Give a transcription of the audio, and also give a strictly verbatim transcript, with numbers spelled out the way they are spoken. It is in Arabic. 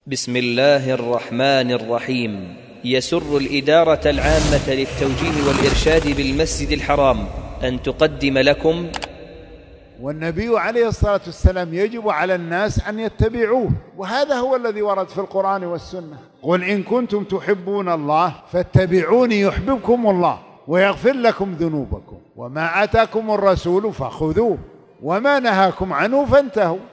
بسم الله الرحمن الرحيم. يسر الإدارة العامة للتوجيه والإرشاد بالمسجد الحرام أن تقدم لكم. والنبي عليه الصلاة والسلام يجب على الناس أن يتبعوه، وهذا هو الذي ورد في القرآن والسنة. قل إن كنتم تحبون الله فاتبعوني يحببكم الله ويغفر لكم ذنوبكم وما آتاكم الرسول فخذوه وما نهاكم عنه فانتهوا.